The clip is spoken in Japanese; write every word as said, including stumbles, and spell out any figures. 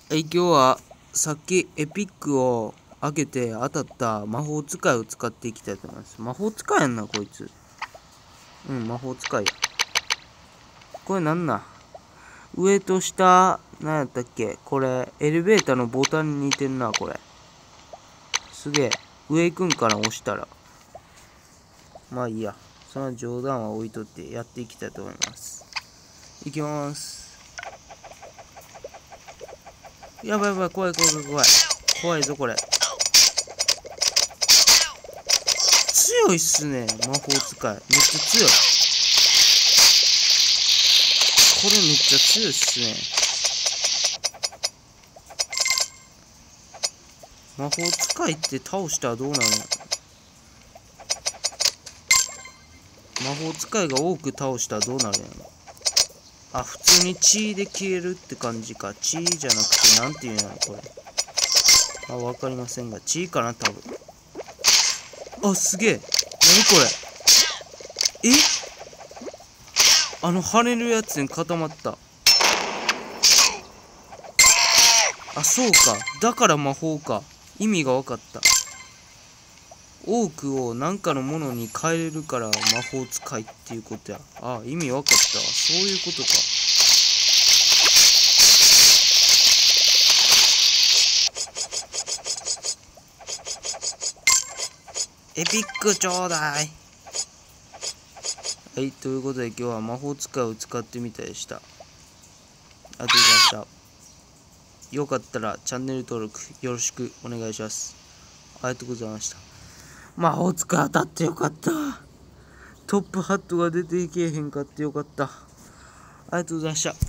はい、今日はさっきエピックを開けて当たった魔法使いを使っていきたいと思います。魔法使いやんな、こいつ。うん、魔法使いや。これなんなん上と下、なんやったっけこれ、エレベーターのボタンに似てんな、これ。すげえ。上行くんかな、押したら。まあいいや。その冗談は置いとってやっていきたいと思います。いきまーす。やばいやばい、怖い怖い怖い怖い。怖いぞ、これ。強いっすね、魔法使い。めっちゃ強い。これめっちゃ強いっすね。魔法使いって倒したらどうなるの？魔法使いが多く倒したらどうなるんやろ？あ、普通に血で消えるって感じか。血じゃなくて、なんていうんやろ、これ。あ、わかりませんが、血かな、多分。あ、すげえ。なにこれ。え？あの跳ねるやつに固まった。あ、そうか。だから魔法か。意味が分かった。多くを何かのものに変えれるから魔法使いっていうことや。あ、意味分かったわ。そういうことか。エピックちょうだい。はい、ということで今日は魔法使いを使ってみたでした。ありがとうございました。よかったらチャンネル登録よろしくお願いします。ありがとうございました。魔法使い当たってよかった。トップハットが出ていけへんかってよかった。ありがとうございました。